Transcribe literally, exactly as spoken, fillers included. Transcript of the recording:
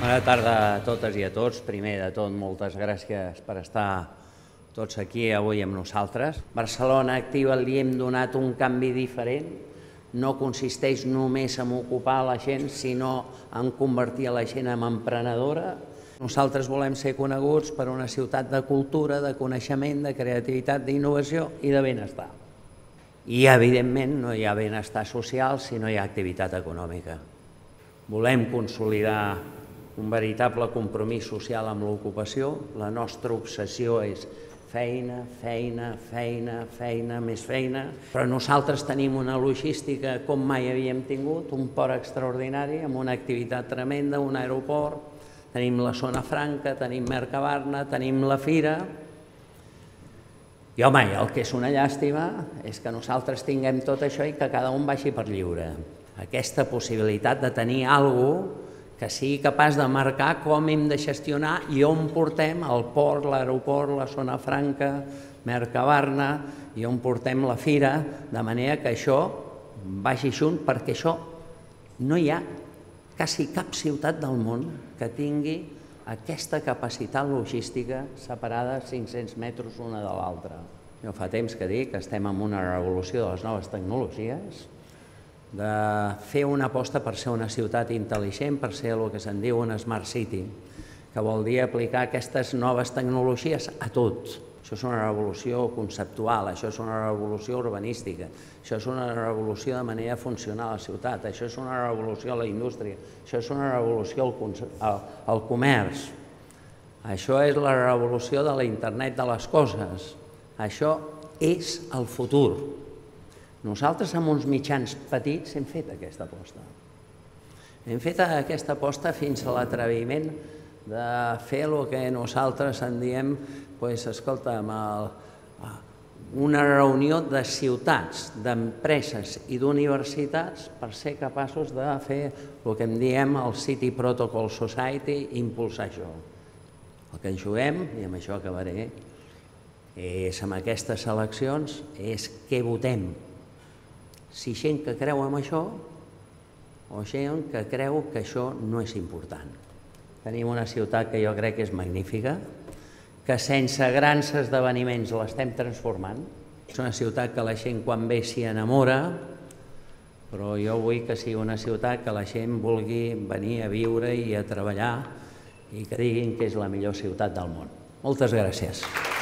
Bona tarda a totes i a tots. Primer de tot, moltes gràcies per estar tots aquí avui amb nosaltres. Barcelona Activa li hem donat un canvi diferent. No consisteix només en ocupar la gent, sinó en convertir la gent en emprenedora. Nosaltres volem ser coneguts per una ciutat de cultura, de coneixement, de creativitat, d'innovació i de benestar. I, evidentment, no hi ha benestar social si no hi ha activitat econòmica. Volem consolidar un veritable compromís social amb l'ocupació. La nostra obsessió és feina, feina, feina, feina, més feina. Però nosaltres tenim una logística com mai havíem tingut, un port extraordinari, amb una activitat tremenda, un aeroport, tenim la zona franca, tenim Mercabarna, tenim la fira. I, home, el que és una llàstima és que nosaltres tinguem tot això i que cada un vagi per lliure. Aquesta possibilitat de tenir alguna cosa que sigui capaç de marcar com hem de gestionar i on portem el port, l'aeroport, la zona franca, Mercabarna, i on portem la fira, de manera que això vagi junt, perquè això no hi ha quasi cap ciutat del món que tingui aquesta capacitat logística separada cinc-cents metres una de l'altra. Jo fa temps que dic que estem en una revolució de les noves tecnologies, de fer una aposta per ser una ciutat intel·ligent, per ser el que se'n diu una Smart City, que vol dir aplicar aquestes noves tecnologies a tot. Això és una revolució conceptual, això és una revolució urbanística, això és una revolució de manera de funcionar a la ciutat, això és una revolució a la indústria, això és una revolució al comerç, això és la revolució de la internet de les coses, això és el futur. Nosaltres, amb uns mitjans petits, hem fet aquesta aposta. Hem fet aquesta aposta fins a l'atreviment de fer el que nosaltres en diem, escolta'm, una reunió de ciutats, d'empreses i d'universitats per ser capaços de fer el que en diem el City Protocol Society i impulsar això. El que ens juguem, i amb això acabaré, és amb aquestes eleccions, és què votem. Si gent que creu en això o gent que creu que això no és important. Tenim una ciutat que jo crec que és magnífica, que sense grans esdeveniments l'estem transformant. És una ciutat que la gent quan ve s'hi enamora, però jo vull que sigui una ciutat que la gent vulgui venir a viure i a treballar i que diguin que és la millor ciutat del món. Moltes gràcies.